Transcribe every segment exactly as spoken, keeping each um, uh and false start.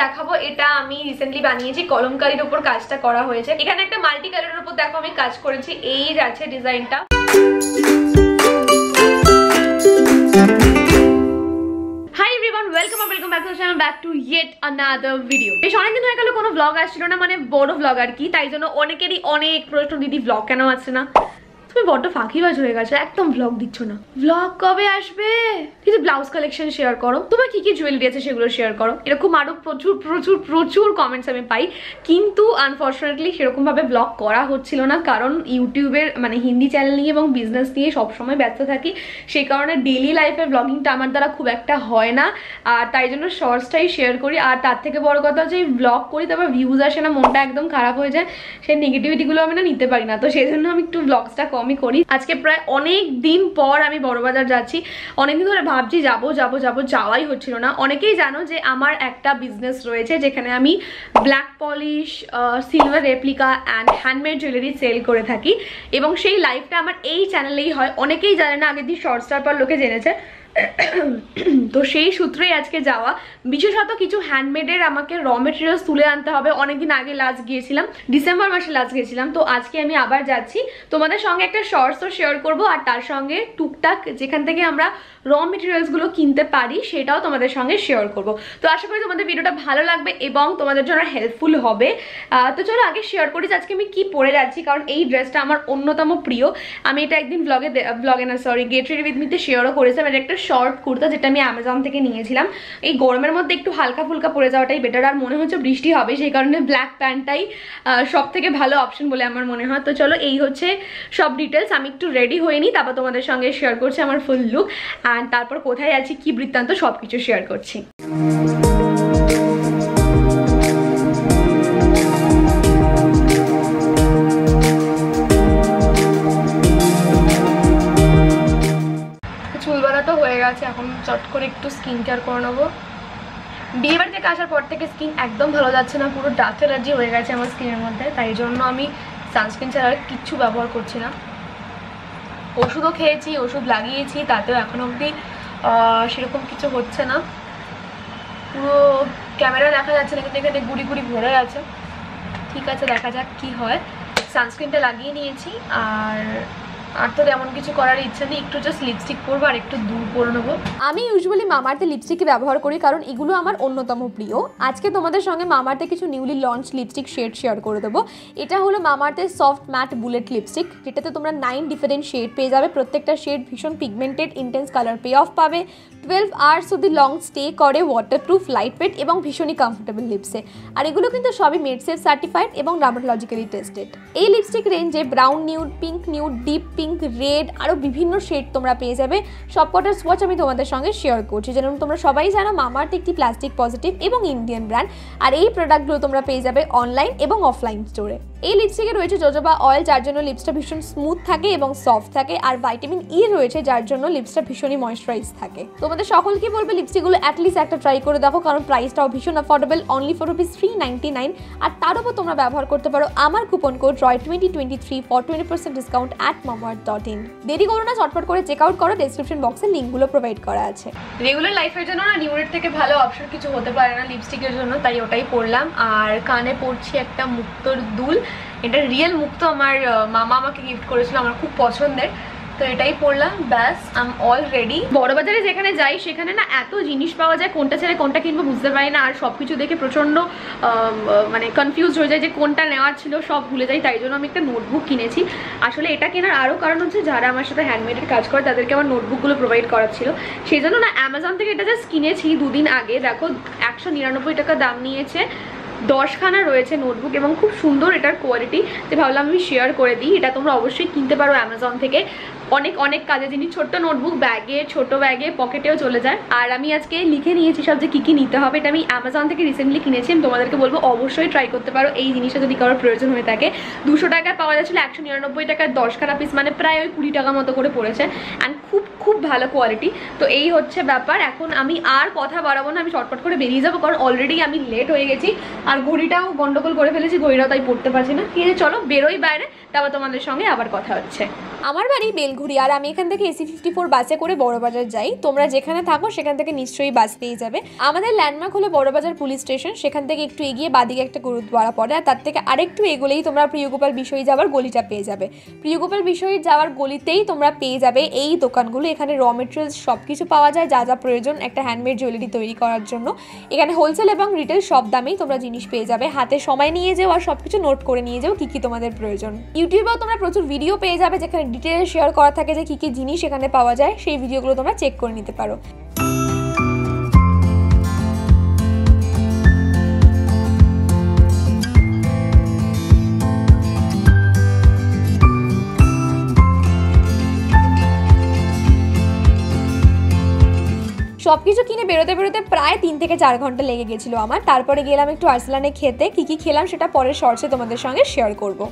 দেখাবো এটা আমি রিসেন্টলি বানিয়েছি, কলমকারীর উপর কাজটা করা হয়েছে। এখানে একটা মাল্টি কালারের উপর দেখো আমি কাজ করেছি, এই আছে ডিজাইনটা। হাই এভরিওয়ান, ওয়েলকাম আর welcome back to channel, back to yet another video. বেশ অনেকদিন হয়ে গেল কোনো ব্লগ আসছিল না, মানে বড় ব্লগ আর কি, তাই জন্য অনেকেরই অনেক প্রশ্ন, দিদি ব্লগ কেন আসছে না, তুমি বড্ড ফাঁকিবাজ হয়ে গেছো, একদম ব্লগ দিচ্ছ না, ব্লগ কবে আসবে? কিছু ব্লাউজ কালেকশন শেয়ার করো, তোমার কি কি জুয়েলারি আছে সেগুলো শেয়ার করো, এরকম আরো প্রচুর প্রচুর প্রচুর কমেন্টস আমি পাই। কিন্তু আনফর্চুনেটলি সেরকম ভাবে ব্লগ করা হচ্ছিল না, কারণ ইউটিউবের মানে হিন্দি চ্যানেল নিয়ে এবং বিজনেস নিয়ে সবসময় ব্যস্ত থাকি, সেই কারণে ডেইলি লাইফের ব্লগিংটা আমার দ্বারা খুব একটা হয় না, আর তাই জন্য শর্টসটাই শেয়ার করি। আর তার থেকে বড় কথা হচ্ছে ব্লগ করি তারপর ভিউজ আসে না, মনটা একদম খারাপ হয়ে যায়, সেই নেগেটিভিটিগুলো আমি না নিতে পারি না, তো সেই জন্য আমি একটু ব্লগসটা কমই করি। আজকে প্রায় অনেক দিন পর আমি বড়বাজার যাচ্ছি, অনেকদিন ধরে ভাবছি যাবো যাবো যাবো, যাওয়াই হচ্ছিল না। অনেকেই জানো যে আমার একটা বিজনেস রয়েছে যেখানে আমি black polish, silver replica and handmade jewellery sell করে থাকি, এবং সেই লাইভটা আমার এই চ্যানেলেই হয়। অনেকেই জানে না, আগের দিন শর্ট স্টার পর লোকে জেনেছে, তো সেই সূত্রেই আজকে যাওয়া। বিশেষত কিছু হ্যান্ডমেডের আমাকে র মেটেরিয়ালস তুলে আনতে হবে, অনেকদিন আগে লাস্ট গিয়েছিলাম, ডিসেম্বর মাসে লাস্ট গিয়েছিলাম, তো আজকে আমি আবার যাচ্ছি। তোমাদের সঙ্গে একটা শর্টসও শেয়ার করবো, আর তার সঙ্গে টুকটাক যেখান থেকে আমরা র মেটেরিয়ালসগুলো কিনতে পারি সেটাও তোমাদের সঙ্গে শেয়ার করবো। তো আশা করি তোমাদের ভিডিওটা ভালো লাগবে এবং তোমাদের জন্য হেল্পফুল হবে। তো চলো আগে শেয়ার করি আজকে আমি কি পরে যাচ্ছি, কারণ এই ড্রেসটা আমার অন্যতম প্রিয়। আমি এটা একদিন ব্লগে ব্লগে না সরি গেট রেডি উইথ মিতে শেয়ারও করেছিলাম। এটা একটা শর্ট কুর্তা যেটা আমি অ্যামাজন থেকে নিয়েছিলাম। এই গরমের মধ্যে একটু হালকা ফুলকা পরে যাওয়াটাই বেটার, আর মনে হচ্ছে বৃষ্টি হবে, সেই কারণে ব্ল্যাক প্যান্টটাই সব থেকে ভালো অপশন বলে আমার মনে হয়। তো চলো এই হচ্ছে সব ডিটেলস, আমি একটু রেডি হয়ে নিই, তারপর তোমাদের সঙ্গে শেয়ার করছি আমার ফুল লুক, অ্যান্ড তারপর কোথায় আছি কি বৃত্তান্ত সব কিছু শেয়ার করছি। চুলবালা তো হয়ে গেছে, এখন চট করে একটু স্কিন কেয়ার করে নেবো। বিয়ে বাড়ি থেকে আসার পর থেকে স্কিন একদম ভালো যাচ্ছে না, পুরো ডাস্ট অ্যালার্জি হয়ে গেছে আমার স্কিনের মধ্যে, তাই জন্য আমি সানস্ক্রিন ছাড়া কিচ্ছু ব্যবহার করছি না। ওষুধও খেয়েছি, ওষুধ লাগিয়েছি, তাতেও এখনো অবধি সেরকম কিছু হচ্ছে না। পুরো ক্যামেরা দেখা যাচ্ছে না, কিন্তু এখানে গুড়ি গুড়ি ভরে আছে। ঠিক আছে, দেখা যাক কি হয়। সানস্ক্রিনটা লাগিয়ে নিয়েছি, আর আর তো তেমন কিছু করার ইচ্ছা নেই, একটু জাস্ট লিপস্টিক পরবো আর একটু দূর পরে নেবো। আমি ইউজুয়ালি মামাআর্থের লিপস্টিকই ব্যবহার করি, কারণ এগুলো আমার অন্যতম প্রিয়। আজকে তোমাদের সঙ্গে মামাআর্থের কিছু newly launch lipstick shade share করে দেবো। এটা হলো মামাআর্থের সফট ম্যাট বুলেট লিপস্টিক, যেটাতে তোমরা নাইন ডিফারেন্ট শেড পেয়ে যাবে। প্রত্যেকটা শেড ভীষণ pigmented, intense colour pay off পাবে, টুয়েলভ আওয়ার্স অব্দি লং স্টে করে, ওয়াটারপ্রুফ, লাইট ওয়েট এবং ভীষণই কমফোর্টেবল লিপসে। আর এগুলো কিন্তু সবই মেডসেফ সার্টিফাইড এবং ডার্মাটোলজিক্যালি টেস্টেড। এই লিপস্টিক রেঞ্জে brown nude, pink nude, deep pink, red, আরও বিভিন্ন শেড তোমরা পেয়ে যাবে। সবকটার সোয়াচ আমি তোমাদের সঙ্গে শেয়ার করছি। যেমন তোমরা সবাই জানো মামাআর্থ একটি প্লাস্টিক পজিটিভ এবং ইন্ডিয়ান ব্র্যান্ড, আর এই প্রোডাক্টগুলো তোমরা পেয়ে যাবে অনলাইন এবং অফলাইন স্টোরে। এই লিপস্টিকে রয়েছে জোজোবা অয়েল, যার জন্য লিপসটা ভীষণ স্মুথ থাকে এবং সফট থাকে, আর ভাইটামিন ই রয়েছে, যার জন্য লিপসটা ভীষণই ময়েশ্চারাইজ থাকে। তোমাদের সকলকে বলবে লিপস্টিকগুলো অ্যাটলিস্ট একটা ট্রাই করে দেখো, কারণ প্রাইসটাও ভীষণ affordable, only for rupees three ninety nine. আর তার উপর তোমরা ব্যবহার করতে পারো আমার coupon code Roy twenty twenty three for twenty percent discount at Mamaearth dot in. দেরি করো না, চটপট করে চেক আউট করো, ডেসক্রিপশন বক্সে লিঙ্কগুলো প্রোভাইড করা আছে। রেগুলার লাইফের জন্য না নিউরের থেকে ভালো অপশন কিছু হতে পারে না লিপস্টিকের জন্য, তাই ওটাই পরলাম। আর কানে পরছি একটা মুক্তোর দুল, এটা রিয়েল মুক্তো, আমার মামা আমাকে গিফট করেছিল, আমার খুব পছন্দের, তো এটাই পরলাম, ব্যাস আই এম অল রেডি। বড়বাজারে যেখানে যাই সেখানে না এত জিনিস পাওয়া যায়, কোনটা ছেড়ে কোনটা কিনবো বুঝতে পারি না, আর সব কিছু দেখে প্রচণ্ড মানে কনফিউজ হয়ে যায় যে কোনটা নেওয়ার ছিল, সব ভুলে যাই। তাই জন্য আমি একটা নোটবুক কিনেছি। আসলে এটা কেনার আরও কারণ হচ্ছে যারা আমার সাথে হ্যান্ডমেডের কাজ করে তাদেরকে আমার নোটবুকগুলো প্রোভাইড করার ছিল, সেই জন্য না অ্যামাজন থেকে এটা জাস্ট কিনেছি দুদিন আগে। দেখো একশো নিরানব্বই টাকা দাম নিয়েছে, দশখানা রয়েছে নোটবুক এবং খুব সুন্দর এটার কোয়ালিটি, যে ভাবলাম আমি শেয়ার করে দিই। এটা তোমরা অবশ্যই কিনতে পারো অ্যামাজন থেকে, অনেক অনেক কাজে জিনিস, ছোট্ট নোটবুক, ব্যাগে, ছোট ব্যাগে, পকেটেও চলে যায়। আর আমি আজকে লিখে নিয়েছি সব যে কী কী নিতে হবে। এটা আমি অ্যামাজন থেকে রিসেন্টলি কিনেছি, আমি তোমাদেরকে বলবো অবশ্যই ট্রাই করতে পারো এই জিনিসটা যদি কারোর প্রয়োজন হয়ে থাকে। দুশো টাকায় পাওয়া যাচ্ছিলো, একশো নিরানব্বই টাকায় দশখানা পিস, মানে প্রায় ওই কুড়ি টাকা মতো করে পড়েছে, অ্যান্ড খুব খুব ভালো কোয়ালিটি। তো এই হচ্ছে ব্যাপার। এখন আমি আর কথা বাড়াবো না, আমি চটপট করে বেরিয়ে যাবো, কারণ অলরেডি আমি লেট হয়ে গেছি, আর ঘড়িটাও গন্ডগোল করে ফেলেছি, ঘড়িটাও তাই পড়তে পারছি না। ঠিক আছে চলো বেরোই বাইরে, তারপর তোমাদের সঙ্গে আবার কথা হচ্ছে। আমার বাড়ি বেলঘুরি আর আমি এখান থেকে এসি ফিফটি ফোর বাসে করে বড়বাজার যাই। তোমরা যেখানে থাকো সেখান থেকে নিশ্চয়ই বাস পেয়ে যাবে। আমাদের ল্যান্ডমার্ক হলো বড়বাজার পুলিশ স্টেশন, সেখান থেকে একটু এগিয়ে বাদিকে একটা গুরুদ্বারা পড়ে, আর তার থেকে আরেকটু এগোলেই তোমরা প্রিয়গোপাল বিষয় যাওয়ার গলিটা পেয়ে যাবে। প্রিয়গোপাল বিষয় যাওয়ার গলিতেই তোমরা পেয়ে যাবে এই দোকানগুলো। এখানে র মেটেরিয়ালস সব কিছু পাওয়া যায়, যা যা প্রয়োজন একটা হ্যান্ডমেড জুয়েলারি তৈরি করার জন্য। এখানে হোলসেল এবং রিটেল সব দামেই তোমরা জিনিস পেয়ে যাবে। হাতে সময় নিয়ে যাও আর সব কিছু নোট করে নিয়ে যাও কী কী তোমাদের প্রয়োজন। ইউটিউবেও তোমরা প্রচুর ভিডিও পেয়ে যাবে যেখানে ডিটেলে শেয়ার করা থাকে যে কী কী জিনিস এখানে পাওয়া যায়, সেই ভিডিওগুলো তোমরা চেক করে নিতে পারো। সবকিছু কিনে বেরোতে বেরোতে প্রায় তিন থেকে চার ঘন্টা লেগে গেছিলো আমার। তারপরে গেলাম একটু আর্সেলানে খেতে। কী কী খেলাম সেটা পরের শর্টসে তোমাদের সঙ্গে শেয়ার করবো।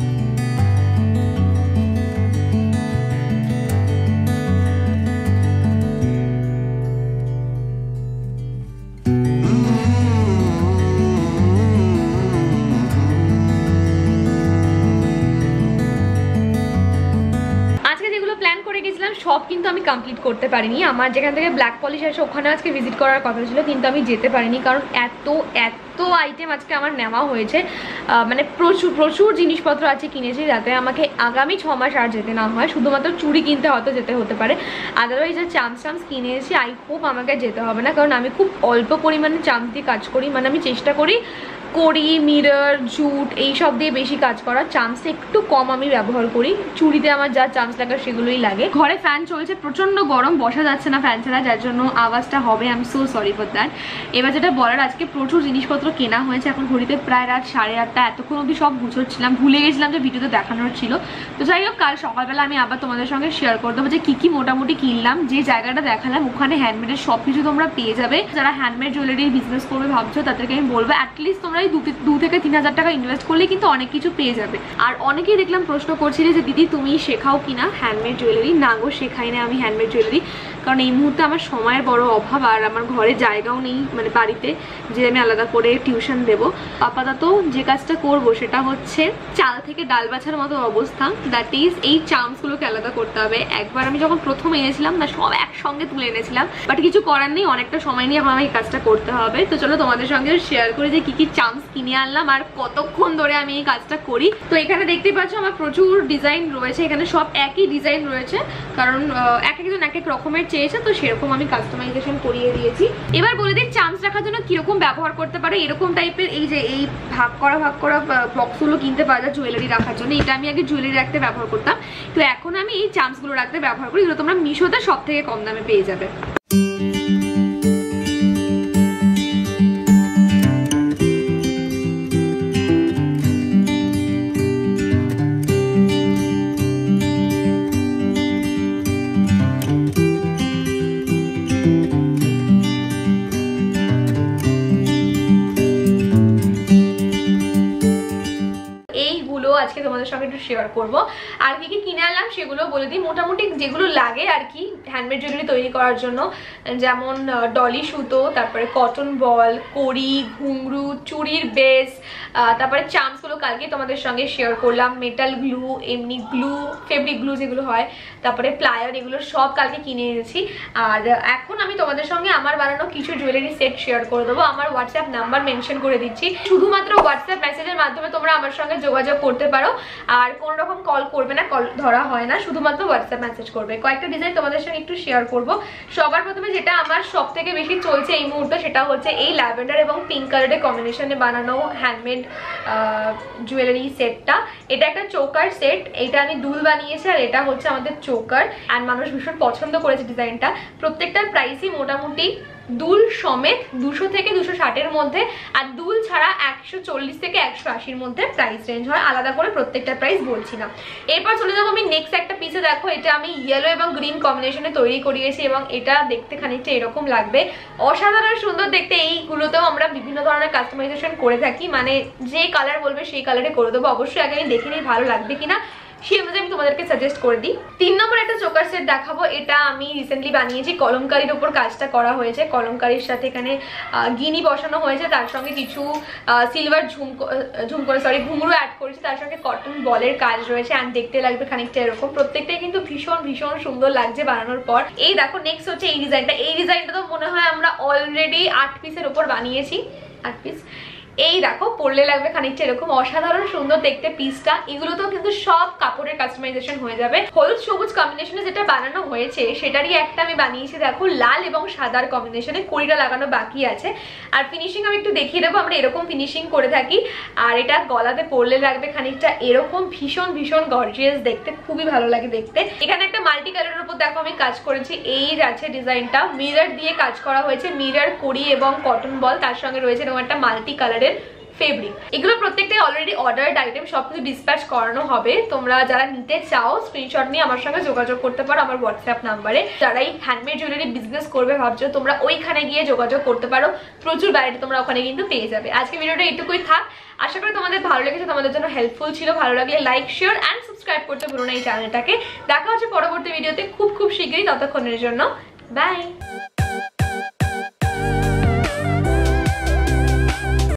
সব কিন্তু আমি কমপ্লিট করতে পারিনি। আমার যেখান থেকে ব্ল্যাক পলিশ আছে ওখানে আজকে ভিজিট করার কথা ছিল, কিন্তু আমি যেতে পারিনি কারণ এত এত আইটেম আজকে আমার নেওয়া হয়েছে। মানে প্রচুর প্রচুর জিনিসপত্র আছে কিনেছি, যাতে আমাকে আগামী ছ মাস আর যেতে না হয়। শুধুমাত্র চুড়ি কিনতে হয়তো যেতে হতে পারে, আদারওয়াইজ যে চামচ চামচ কিনেছি আই হোপ আমাকে যেতে হবে না, কারণ আমি খুব অল্প পরিমাণে চামচ দিয়ে কাজ করি। মানে আমি চেষ্টা করি কড়ি, মিরর, জুট এইসব দিয়ে বেশি কাজ করা, চামচে একটু কম আমি ব্যবহার করি। চুড়িতে আমার যা চামচ লাগে সেগুলোই লাগে। ঘরে ফ্যান চলছে, প্রচন্ড গরম, বসা যাচ্ছে না ফ্যান ছাড়া, যার জন্য আওয়াজটা হবে। I am so sorry for that. এবার যেটা বলার, আজকে প্রচুর জিনিসপত্র কেনা হয়েছে। এখন ঘড়িতে প্রায় রাত সাড়ে আটটা। এতক্ষণ অবধি সব গুছোচ্ছিলাম, ভুলে গেছিলাম যে ভিডিওতে দেখানোর ছিল। তো যাই হোক, কাল সকালবেলা আমি আবার তোমাদের সঙ্গে শেয়ার করে দেবো যে কী কী মোটামুটি কিনলাম। যে জায়গাটা দেখালাম ওখানে হ্যান্ডমেডের সব কিছু তোমরা পেয়ে যাবে। যারা হ্যান্ডমেড জুয়েলারির বিজনেস করবে ভাবছো তাদেরকে আমি বলবো অ্যাটলিস্ট তোমরা এই দু থেকে তিন হাজার টাকা ইনভেস্ট করলে কিন্তু অনেক কিছু পেয়ে যাবে। আর অনেকেই দেখলাম প্রশ্ন করছিলে যে দিদি তুমি শেখাও কিনা হ্যান্ডমেড জুয়েলারি। না গো, শেখাই না আমি হ্যান্ডমেড জুয়েলারি, কারণ এই মুহূর্তে আমার সময়ের বড় অভাব আর আমার ঘরে জায়গাও নেই মানে বাড়িতে যে আমি আলাদা করে টিউশন দেবো। আপাতত যে কাজটা করব সেটা হচ্ছে চাল থেকে ডাল বাছার মতো অবস্থা, দ্যাট ইজ এই চামচগুলোকে আলাদা করতে হবে। একবার আমি যখন প্রথম এনেছিলাম না, সব একসঙ্গে তুলে এনেছিলাম, বাট কিছু করার নেই, অনেকটা সময় নিয়ে এখন আমাকে এই কাজটা করতে হবে। তো চলো তোমাদের সঙ্গে শেয়ার করি যে কি কি চামচ কিনে আনলাম আর কতক্ষণ ধরে আমি এই কাজটা করি। তো এখানে দেখতেই পাচ্ছ আমার প্রচুর ডিজাইন রয়েছে, এখানে সব একই ডিজাইন রয়েছে, কারণ এক একজন এক এক রকমের চেয়েছে, তো সেরকম আমি কাস্টমাইজেশন করিয়ে দিয়েছি। এবার বলে দিই চামচ রাখার জন্য কিরকম ব্যবহার করতে পারো। এরকম টাইপের এই যে এই ভাগ করা ভাগ করা বক্সগুলো কিনতে পাওয়া যায় জুয়েলারি রাখার জন্য। এটা আমি আগে জুয়েলারি রাখতে ব্যবহার করতাম, তো এখন আমি এই চামচগুলো রাখতে ব্যবহার করি। এগুলো তোমরা মিশোতে সব থেকে কম দামে পেয়ে যাবে। আজকে তোমাদের সঙ্গে একটু শেয়ার করবো। আর কি কি কিনে আনলাম সেগুলো বলে দিই। মোটামুটি যেগুলো লাগে আর কি হ্যান্ডমেড জুয়েলারি তৈরি করার জন্য, যেমন ডলি সুতো, তারপরে কটন বল, কড়ি, ঘুংরু, চুড়ির বেস, তারপরে চামচগুলো কালকে তোমাদের সঙ্গে শেয়ার করলাম, মেটাল গ্লু, এমনি গ্লু, ফেব্রিক গ্লু যেগুলো হয়, তারপরে প্লায়ার, এগুলো সব কালকে কিনে এনেছি। আর এখন আমি তোমাদের সঙ্গে আমার বানানো কিছু জুয়েলারি সেট শেয়ার করে দেবো। আমার হোয়াটসঅ্যাপ নাম্বার মেনশন করে দিচ্ছি, শুধুমাত্র হোয়াটসঅ্যাপ মেসেজের মাধ্যমে তোমরা আমার সঙ্গে যোগাযোগ করতে পারো। আর কোন রকম কল করবে না, কল ধরা হয় না, শুধুমাত্র হোয়াটসঅ্যাপ মেসেজ করবে। কয়েকটা ডিজাইন তোমাদের সঙ্গে একটু শেয়ার করব। সবার প্রথমে যেটা আমার সব থেকে বেশি চলছে এই মুহূর্তে সেটা হচ্ছে এই ল্যাভেন্ডার এবং পিঙ্ক কালারের কম্বিনেশনে বানানো হ্যান্ডমেড জুয়েলারি সেটটা। এটা একটা চোকার সেট, এটা আমি দুল বানিয়েছি আর এটা হচ্ছে আমাদের চোকার। আর মানুষ ভীষণ পছন্দ করেছে ডিজাইনটা। প্রত্যেকটার প্রাইসই মোটামুটি দুল সমেত দুশো থেকে দুশো ষাটের মধ্যে, আর দুল ছাড়া একশো চল্লিশ থেকে একশো আশির মধ্যে প্রাইস রেঞ্জ হয়। আলাদা করে প্রত্যেকটা প্রাইস বলছি না। এরপর চলে যাবো আমি নেক্সট একটা পিসে। দেখো এটা আমি ইয়েলো এবং গ্রিন কম্বিনেশনে তৈরি করিয়েছি এবং এটা দেখতে খানিকটা এরকম লাগবে, অসাধারণ সুন্দর দেখতে। এইগুলোতেও আমরা বিভিন্ন ধরনের কাস্টমাইজেশন করে থাকি, মানে যে কালার বলবে সেই কালারে করে দেবো। অবশ্যই আগে আমি দেখে নিই ভালো লাগবে কিনা। সেই অনুযায়ী আমি তোমাদেরকে সাজেস্ট করে দিই। তিন নম্বর একটা চোকার সেট দেখাবো, এটা আমি রিসেন্টলি বানিয়েছি, কলমকারির উপর কাজটা করা হয়েছে, কলমকারির সাথে এখানে গিনি বসানো হয়েছে, তার সঙ্গে কিছু সিলভার ঝুমকো ঝুমকো সরি ঘুঙরু অ্যাড করেছি, তার সঙ্গে কটন বলের কাজ রয়েছে অ্যান্ড দেখতে লাগবে খানিকটা এরকম। প্রত্যেকটাই কিন্তু ভীষণ ভীষণ সুন্দর লাগছে বানানোর পর। এই দেখো নেক্সট হচ্ছে এই ডিজাইনটা, এই ডিজাইনটা তো মনে হয় আমরা অলরেডি আট পিসের উপর বানিয়েছি, আট পিস। এই দেখো পরলে লাগবে খানিকটা এরকম, অসাধারণ সুন্দর দেখতে পিসটা। এগুলোতেও কিন্তু সব কাপড়ের কাস্টমাইজেশন হয়ে যাবে। হলুদ সবুজ কম্বিনেশনে যেটা বানানো হয়েছে সেটারই একটা আমি বানিয়েছি দেখো, লাল এবং সাদার কম্বিনেশনে, কড়িটা লাগানো বাকি আছে। আর ফিনিশিং আমি একটু দেখিয়ে দেবো, আমরা এরকম ফিনিশিং করে থাকি। আর এটা গলাতে পরলে লাগবে খানিকটা এরকম, ভীষণ ভীষণ গর্জিয়াস দেখতে, খুবই ভালো লাগে দেখতে। এখানে একটা মাল্টি কালারের উপর দেখো আমি কাজ করেছি, এই আছে ডিজাইনটা, মিরর দিয়ে কাজ করা হয়েছে, মিরর কড়ি এবং কটন বল, তার সঙ্গে রয়েছে এরকম একটা মাল্টি কালারের ফেব্রিক। এগুলো প্রত্যেকটাই অলরেডি অর্ডার্ড আইটেম, সবকিছু ডিসপ্যাচ করানো হবে। তোমরা যারা নিতে চাও স্ক্রিনশট নিয়ে আমার সঙ্গে যোগাযোগ করতে পারো আমার হোয়াটসঅ্যাপ নাম্বারে। যারা এই হ্যান্ডমেড জুয়েলারি বিজনেস করবে ভাবছো, তোমরা ওইখানে গিয়ে যোগাযোগ করতে পারো, প্রচুর ভ্যারাইটি তোমরা ওখানে কিন্তু পেয়ে যাবে। আজকে ভিডিওটা এইটুকুই থাক, আশা করি তোমাদের ভালো লেগেছে, তোমাদের জন্য হেল্পফুল ছিল। ভালো লাগলে লাইক শেয়ার অ্যান্ড সাবস্ক্রাইব করতে ভুলো না এই চ্যানেলটাকে। দেখা হচ্ছে পরবর্তী ভিডিওতে খুব খুব শীঘ্রই, ততক্ষণের জন্য বাই।